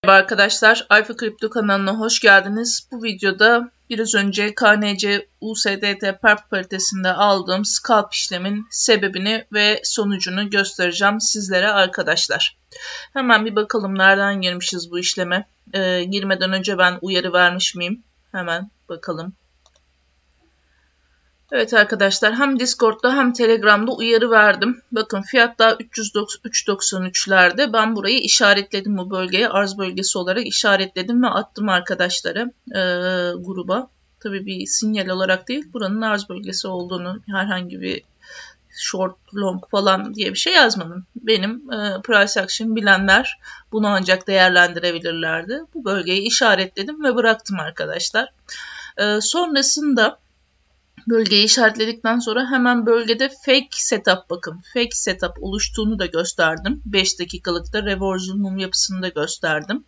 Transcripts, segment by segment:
Merhaba arkadaşlar, Alfa Kripto kanalına hoş geldiniz. Bu videoda biraz önce KNC USDT perp paritesinde aldığım scalp işlemin sebebini ve sonucunu göstereceğim sizlere arkadaşlar. Hemen bir bakalım nereden girmişiz bu işleme. Girmeden önce ben uyarı vermiş miyim? Hemen bakalım. Evet arkadaşlar, hem Discord'da hem Telegram'da uyarı verdim. Bakın fiyatlar 393'lerde. Ben burayı işaretledim, bu bölgeye arz bölgesi olarak işaretledim ve attım arkadaşlara gruba. Tabii bir sinyal olarak değil, buranın arz bölgesi olduğunu, herhangi bir short, long falan diye bir şey yazmadım. Benim price action bilenler bunu ancak değerlendirebilirlerdi. Bu bölgeyi işaretledim ve bıraktım arkadaşlar. Sonrasında bölgeyi işaretledikten sonra hemen bölgede fake setup, bakın fake setup oluştuğunu da gösterdim. 5 dakikalıkta reversal mum yapısını da gösterdim.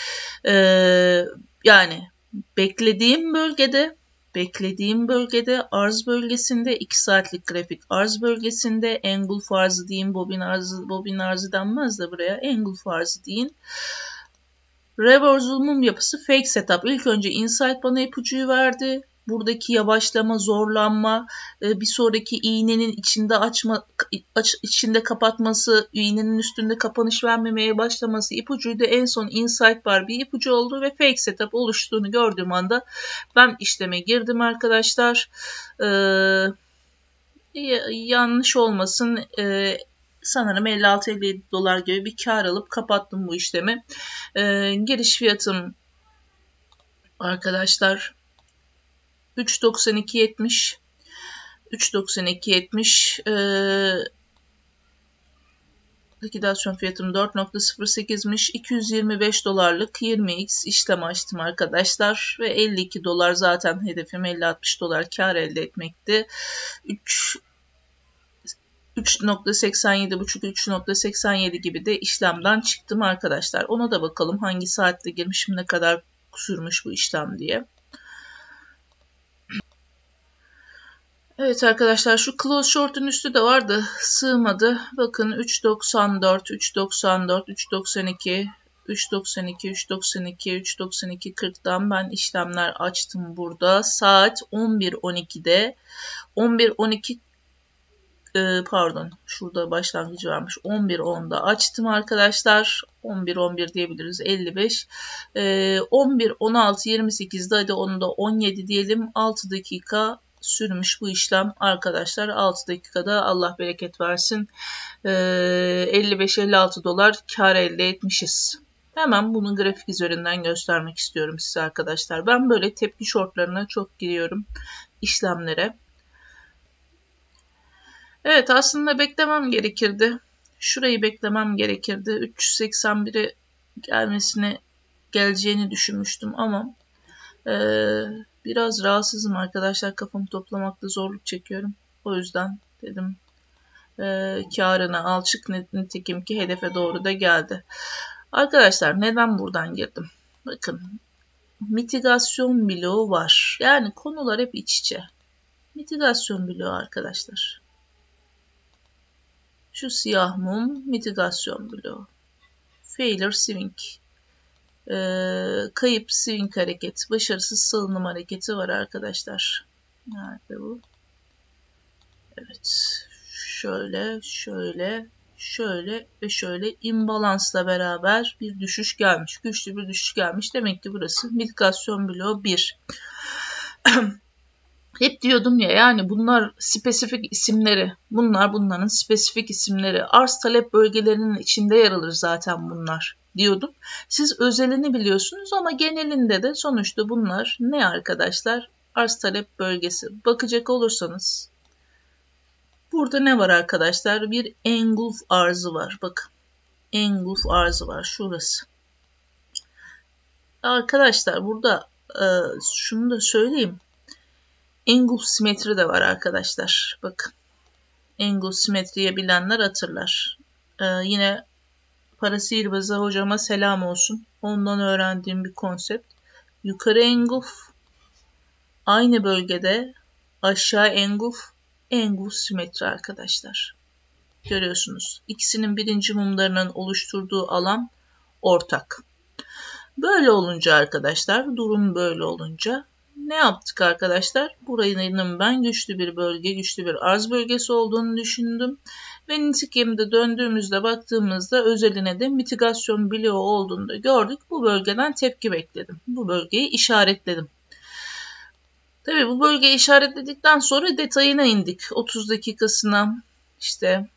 Yani beklediğim bölgede arz bölgesinde 2 saatlik grafik arz bölgesinde engulf arzı deyin, bobin arzı denmez de buraya engulf arzı deyin. Reversal mum yapısı fake setup. İlk önce insight bana ipucuyu verdi. Buradaki yavaşlama, zorlanma, bir sonraki iğnenin içinde kapatması, iğnenin üstünde kapanış vermemeye başlaması ipucuydu. En son insight bar bir ipucu oldu ve fake setup oluştuğunu gördüğüm anda ben işleme girdim arkadaşlar. Yanlış olmasın, sanırım 56-57 dolar gibi bir kar alıp kapattım bu işlemi. Giriş fiyatım arkadaşlar 3.92.70 3.92.70 likidasyon fiyatım 4.08'miş. 225 dolarlık 20x işlem açtım arkadaşlar ve 52 dolar zaten hedefim, 50-60 dolar kar elde etmekti. 3.87.5-3.87 gibi de işlemden çıktım arkadaşlar. Ona da bakalım hangi saatte girmişim, ne kadar sürmüş bu işlem diye. Evet arkadaşlar, şu close short'un üstü de vardı, sığmadı. Bakın 3.94, 3.94, 3.92, 3.92, 3.92, 3.92.40'dan ben işlemler açtım burada. Saat 11.12'de 11.12 pardon, şurada başlangıcı varmış. 11.10'da açtım arkadaşlar. 11.11 diyebiliriz. 55. 11.16.28'de hadi onu da 17 diyelim. 6 dakika sürmüş bu işlem arkadaşlar. 6 dakikada Allah bereket versin. 55-56 dolar kar elde etmişiz. Hemen bunu grafik üzerinden göstermek istiyorum size arkadaşlar. Ben böyle tepki shortlarına çok giriyorum işlemlere. Evet, aslında beklemem gerekirdi. Şurayı beklemem gerekirdi. 381'e geleceğini düşünmüştüm ama biraz rahatsızım arkadaşlar. Kafamı toplamakta zorluk çekiyorum. O yüzden dedim kârına al çık, nitekim ki hedefe doğru da geldi. Arkadaşlar neden buradan girdim? Bakın, mitigasyon bloğu var. Yani konular hep iç içe. Mitigasyon bloğu arkadaşlar. Şu siyah mum mitigasyon bloğu. Failure swing. Kayıp swing hareketi. Başarısız salınım hareketi var arkadaşlar. Nerede bu? Evet. Şöyle ve şöyle imbalansla beraber bir düşüş gelmiş. Güçlü bir düşüş gelmiş. Demek ki burası mitigasyon bloğu 1. Hep diyordum ya, yani bunlar spesifik isimleri. Bunların spesifik isimleri. Arz talep bölgelerinin içinde yer alır zaten bunlar diyordum. Siz özelini biliyorsunuz ama genelinde de sonuçta bunlar ne arkadaşlar? Arz talep bölgesi. Bakacak olursanız burada ne var arkadaşlar? Bir engulf arzı var. Bakın. Engulf arzı var. Şurası. Arkadaşlar burada şunu da söyleyeyim. Engulf simetri de var arkadaşlar. Bakın. Engulf simetriye bilenler hatırlar. Yine para sihirbazı hocama selam olsun. Ondan öğrendiğim bir konsept. Yukarı engulf, aynı bölgede aşağı engulf simetri arkadaşlar. Görüyorsunuz. İkisinin birinci mumlarının oluşturduğu alan ortak. Böyle olunca arkadaşlar, durum böyle olunca ne yaptık arkadaşlar? Burayının ben güçlü bir bölge, güçlü bir arz bölgesi olduğunu düşündüm. Ve nitekim de döndüğümüzde baktığımızda özeline de mitigasyon bloğu olduğunu da gördük. Bu bölgeden tepki bekledim. Bu bölgeyi işaretledim. Tabii bu bölgeyi işaretledikten sonra detayına indik. 30 dakikasına işte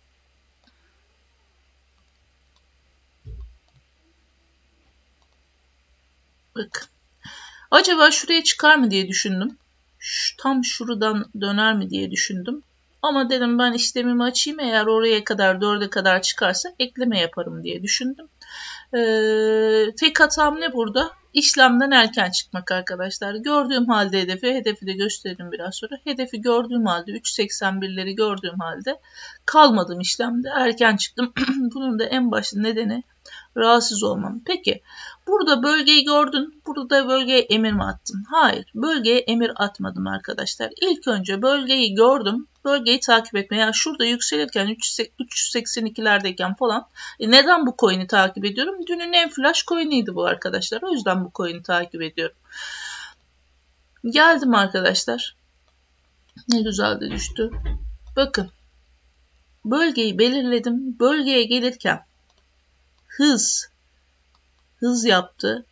bakın. Acaba şuraya çıkar mı diye düşündüm. Tam şuradan döner mi diye düşündüm. Ama dedim ben işlemimi açayım, eğer oraya kadar 4'e kadar çıkarsa ekleme yaparım diye düşündüm. Tek hatam ne burada? İşlemden erken çıkmak arkadaşlar. Gördüğüm halde hedefi de gösteririm biraz sonra. Hedefi gördüğüm halde 3.81'leri gördüğüm halde kalmadım işlemde. Erken çıktım. Bunun da en başta nedeni rahatsız olmam. Peki burada bölgeyi gördün. Burada bölgeye emir mi attın? Hayır. Bölgeye emir atmadım arkadaşlar. İlk önce bölgeyi gördüm. Bölgeyi takip etmeye. Yani şurada yükselirken 382'lerdeyken falan. Neden bu coin'i takip ediyorum? Dünün en flash coin'iydi bu arkadaşlar. O yüzden bu coin'i takip ediyorum. Geldim arkadaşlar. Ne güzel de düştü. Bakın. Bölgeyi belirledim. Bölgeye gelirken hız yaptı.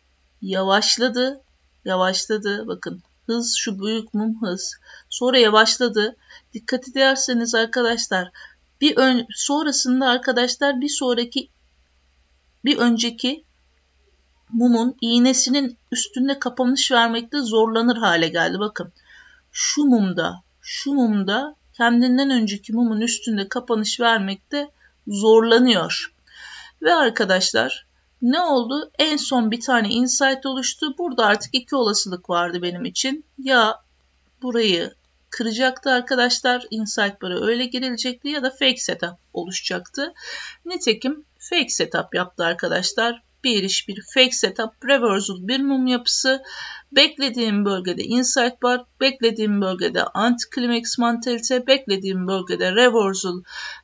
Yavaşladı. Bakın hız, şu büyük mum hız. Sonra yavaşladı. Dikkat ederseniz arkadaşlar sonrasında arkadaşlar bir önceki mumun iğnesinin üstünde kapanış vermekte zorlanır hale geldi. Bakın şu mumda kendinden önceki mumun üstünde kapanış vermekte zorlanıyor. Ve arkadaşlar ne oldu? En son bir tane insight oluştu. Burada artık iki olasılık vardı benim için. Ya burayı kıracaktı arkadaşlar. Insight bara öyle girilecekti ya da fake setup oluşacaktı. Nitekim fake setup yaptı arkadaşlar. Bir fake setup, reversal bir mum yapısı. Beklediğim bölgede insight bar, beklediğim bölgede anti-climax mantalite, beklediğim bölgede reversal,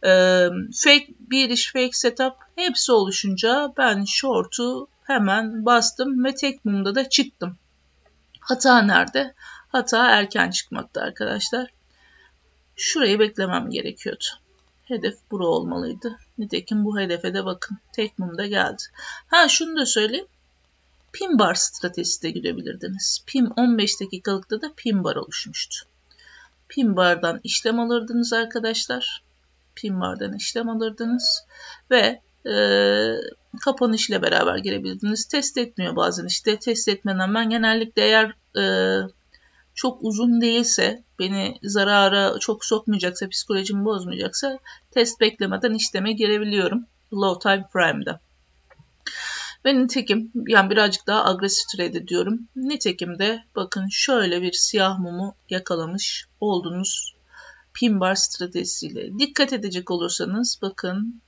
fake setup hepsi oluşunca ben short'u hemen bastım ve tek mumda da çıktım. Hata nerede? Hata erken çıkmakta arkadaşlar. Şurayı beklemem gerekiyordu. Hedef bura olmalıydı. Nitekim bu hedefe de bakın. Tek mumda geldi. Şunu da söyleyeyim. Pin bar stratejisi de girebilirdiniz. Pin 15 dakikalıkta da pin bar oluşmuştu. Pin bardan işlem alırdınız arkadaşlar. Pin bardan işlem alırdınız. Ve kapanış ile beraber girebilirdiniz. Test etmiyor bazen işte. Test etmeden ben genellikle eğer çok uzun değilse, beni zarara çok sokmayacaksa, psikolojimi bozmayacaksa test beklemeden işleme girebiliyorum. Low time frame'da. Ve nitekim yani birazcık daha agresif trade ediyorum. Nitekim de bakın şöyle bir siyah mumu yakalamış oldunuz pin bar stratejisiyle. Dikkat edecek olursanız bakın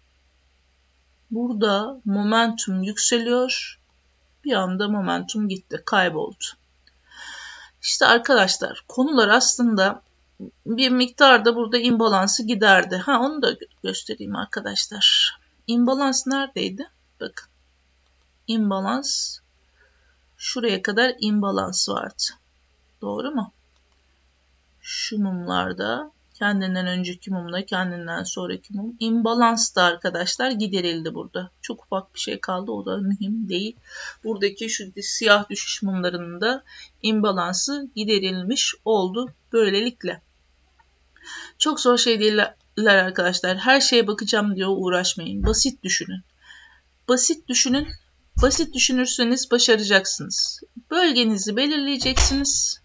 burada momentum yükseliyor. Bir anda momentum gitti, kayboldu. İşte arkadaşlar konular aslında bir miktarda burada imbalansı giderdi. Onu da göstereyim arkadaşlar. İmbalans neredeydi? Bakın. İmbalans şuraya kadar imbalans vardı. Doğru mu? Şu mumlarda kendinden önceki mumla kendinden sonraki mum imbalanstı arkadaşlar, giderildi burada. Çok ufak bir şey kaldı, o da mühim değil. Buradaki şu siyah düşüş mumlarının da imbalansı giderilmiş oldu böylelikle. Çok zor şey değiller arkadaşlar. Her şeye bakacağım diye uğraşmayın. Basit düşünün. Basit düşünürseniz başaracaksınız. Bölgenizi belirleyeceksiniz.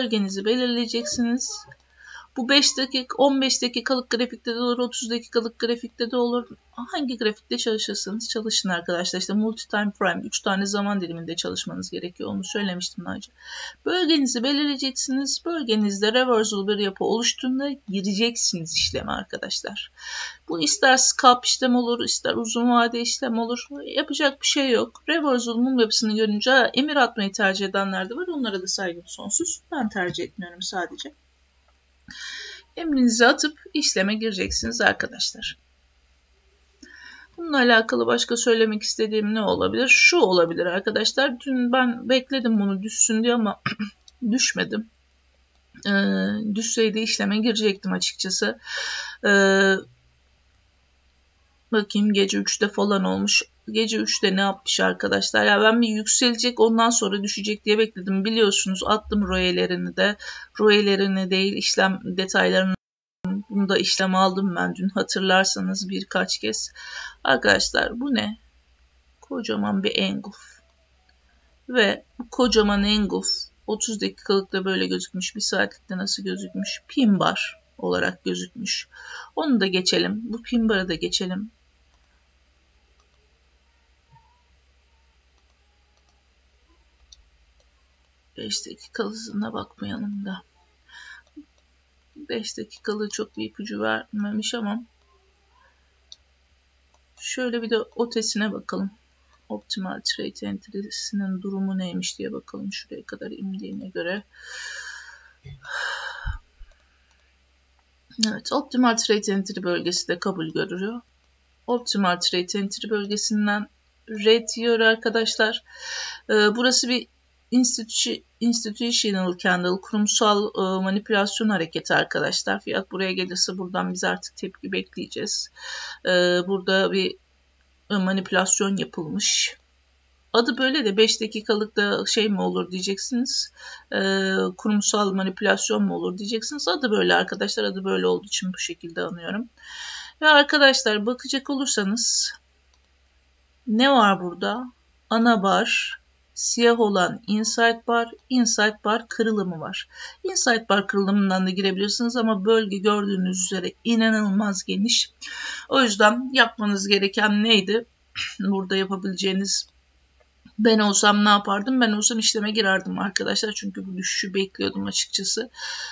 Bu 5 dakika, 15 dakikalık grafikte de olur, 30 dakikalık grafikte de olur. Hangi grafikte çalışırsanız çalışın arkadaşlar. İşte multi time frame, 3 tane zaman diliminde çalışmanız gerekiyor. Onu söylemiştim daha önce. Bölgenizi belirleyeceksiniz. Bölgenizde reversal bir yapı oluştuğunda gireceksiniz işleme arkadaşlar. Bu ister scalp işlem olur, ister uzun vade işlem olur. Yapacak bir şey yok. Reversal mum yapısını görünce emir atmayı tercih edenler de var. Onlara da saygım sonsuz. Ben tercih etmiyorum sadece. Emrinizi atıp işleme gireceksiniz arkadaşlar. Bununla alakalı başka söylemek istediğim ne olabilir? Şu olabilir arkadaşlar. Dün ben bekledim bunu düşsün diye ama düşmedim. Düşseydi işleme girecektim açıkçası. Bakayım gece 3'te falan olmuş. Gece 3'te ne yapmış arkadaşlar? Ya ben bir yükselecek ondan sonra düşecek diye bekledim. Biliyorsunuz attım royelerini de. Royelerini değil işlem detaylarını. Bunu da işlem aldım ben dün hatırlarsanız birkaç kez. Arkadaşlar bu ne? Kocaman bir engulf. Ve bu kocaman engulf 30 dakikalıkta böyle gözükmüş. 1 saatlikte nasıl gözükmüş? Pin bar olarak gözükmüş. Onu da geçelim. Bu pin barı da geçelim. Beş dakikalığına bakmayalım da. 5 dakikalığı çok bir ipucu vermemiş ama şöyle bir de OTE'sine bakalım. Optimal Trade Entry'sinin durumu neymiş diye bakalım şuraya kadar indiğine göre. Evet, Optimal Trade Entry bölgesi de kabul görüyor. Optimal Trade Entry bölgesinden red diyor arkadaşlar. Burası bir institutional candle, kurumsal manipülasyon hareketi arkadaşlar. Fiyat buraya gelirse buradan biz artık tepki bekleyeceğiz. Burada bir manipülasyon yapılmış. Adı böyle de 5 dakikalık da şey mi olur diyeceksiniz. Kurumsal manipülasyon mu olur diyeceksiniz. Adı böyle arkadaşlar. Adı böyle olduğu için bu şekilde anıyorum. Ve arkadaşlar bakacak olursanız ne var burada? Ana bar, siyah olan inside bar kırılımı var. Inside bar kırılımından da girebilirsiniz ama bölge gördüğünüz üzere inanılmaz geniş. O yüzden yapmanız gereken neydi? Burada yapabileceğiniz, ben olsam ne yapardım? Ben olsam işleme girerdim arkadaşlar. Çünkü bu düşüşü bekliyordum açıkçası.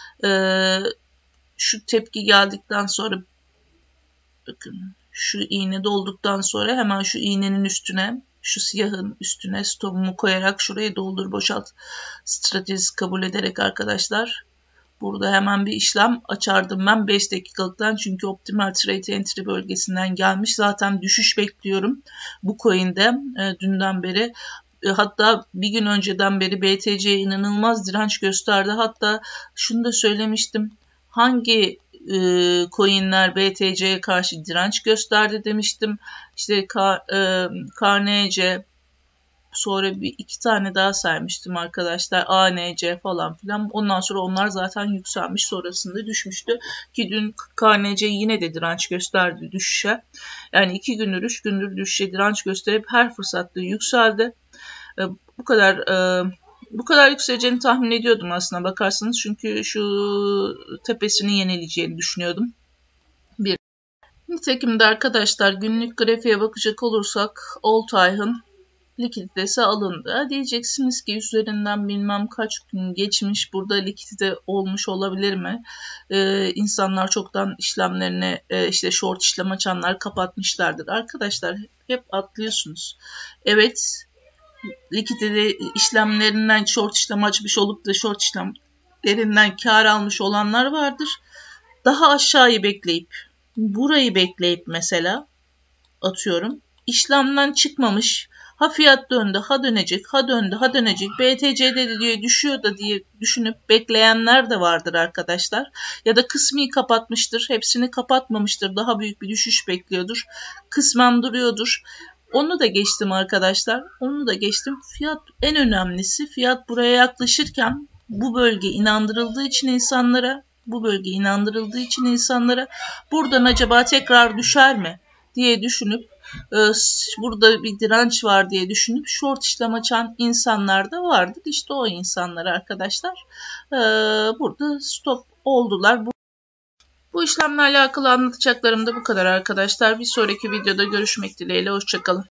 Şu tepki geldikten sonra bakın şu iğne dolduktan sonra hemen şu iğnenin üstüne, şu siyahın üstüne stopumu koyarak şurayı doldur boşalt stratejisi kabul ederek arkadaşlar burada hemen bir işlem açardım ben 5 dakikalıktan. Çünkü Optimal Trade Entry bölgesinden gelmiş. Zaten düşüş bekliyorum bu coin'de dünden beri. Hatta bir gün önceden beri BTC inanılmaz direnç gösterdi. Hatta şunu da söylemiştim. Hangi coinler BTC'ye karşı direnç gösterdi demiştim. İşte KNC, sonra bir iki tane daha saymıştım arkadaşlar. ANC falan filan. Ondan sonra onlar zaten yükselmiş. Sonrasında düşmüştü. Ki dün KNC yine de direnç gösterdi düşüşe. Yani 2 gündür 3 gündür düşüşe direnç gösterip her fırsatta yükseldi. Bu kadar yükseleceğini tahmin ediyordum aslına bakarsanız. Çünkü şu tepesini yenileyeceğini düşünüyordum. Nitekim de arkadaşlar günlük grafiğe bakacak olursak Altay'ın likiditesi alındı. Diyeceksiniz ki üzerinden bilmem kaç gün geçmiş, burada likidite olmuş olabilir mi? İnsanlar çoktan işlemlerini işte short işlem açanlar kapatmışlardır. Arkadaşlar hep atlıyorsunuz. Evet, likidite işlemlerinden short işlem açmış olup da short işlemlerinden kar almış olanlar vardır. Daha aşağıyı bekleyip, burayı bekleyip mesela atıyorum işlemden çıkmamış, ha fiyat döndü, ha dönecek, ha döndü, ha dönecek, BTC'de diye düşüyor da diye düşünüp bekleyenler de vardır arkadaşlar. Ya da kısmi kapatmıştır, hepsini kapatmamıştır, daha büyük bir düşüş bekliyordur, kısmen duruyordur. Onu da geçtim arkadaşlar, onu da geçtim. Fiyat en önemlisi, fiyat buraya yaklaşırken bu bölge inandırıldığı için insanlara, buradan acaba tekrar düşer mi diye düşünüp burada bir direnç var diye düşünüp short işlem açan insanlar da vardır. İşte o insanlar arkadaşlar burada stop oldular. Bu işlemle alakalı anlatacaklarım da bu kadar arkadaşlar. Bir sonraki videoda görüşmek dileğiyle. Hoşça kalın.